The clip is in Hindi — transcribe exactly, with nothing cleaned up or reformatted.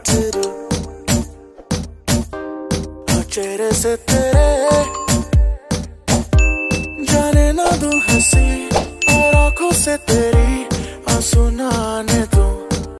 तेरे, हाँ चेहरे से तेरे जाने ना दूं हंसी, और आंखों से तेरी आंसू ना आने दूं।